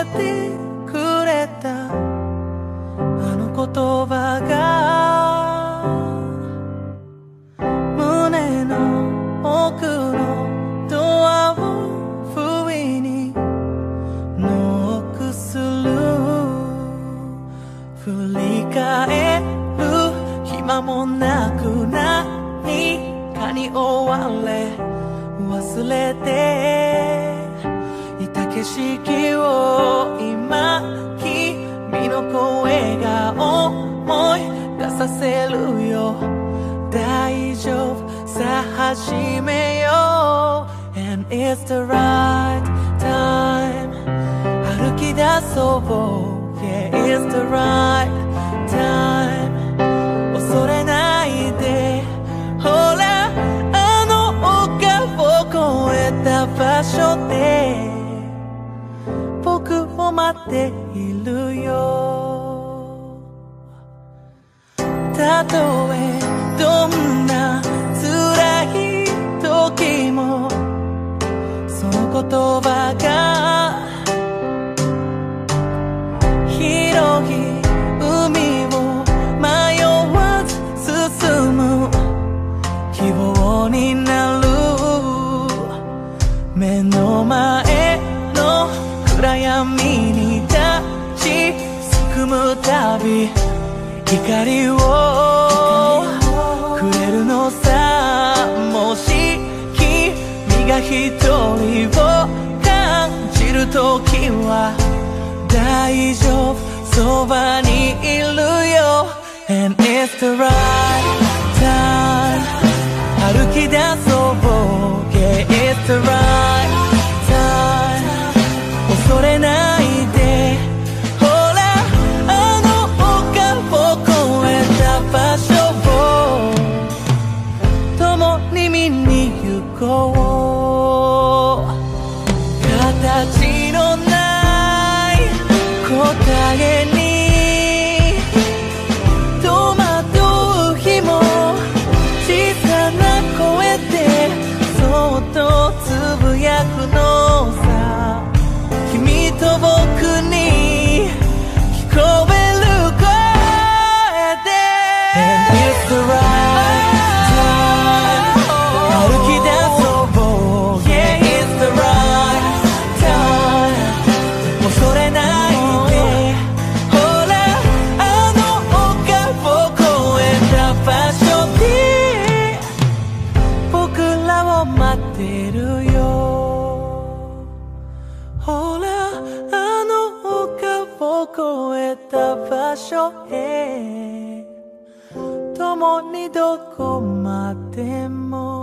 えてくれたあの言葉が胸の奥のドアを不意にノックする。振り返る暇もなく何かに追われ忘れていた景色を今君の声が思い出させるよ。大丈夫さあ始めよう And it's the right time 歩き出そう Yeah it's the right time 恐れないでほらあの丘を越えた場所で僕を待っているよ。たとえどんな辛い時もその言葉が広い海を迷わず進む希望になる。目の前の暗闇に立ちすくむたび光をくれるのさ。もし君が一人を感じるときは大丈夫そばにいるよ。 And it's the right time 歩き出そう Yeah it's the right time 恐れないでほらあの丘を越えた場所を共に見に行こう。形のない答えに戸惑う日も小さな声でそっとつぶやくのさ。君と僕に聞こえる声で And it's the right time 歩き出そう Yeah it's the right time 恐れないでほらあの丘を越えた場所で僕らを待ってるよ。ほらあの丘を越えた場所へ共にどこまでも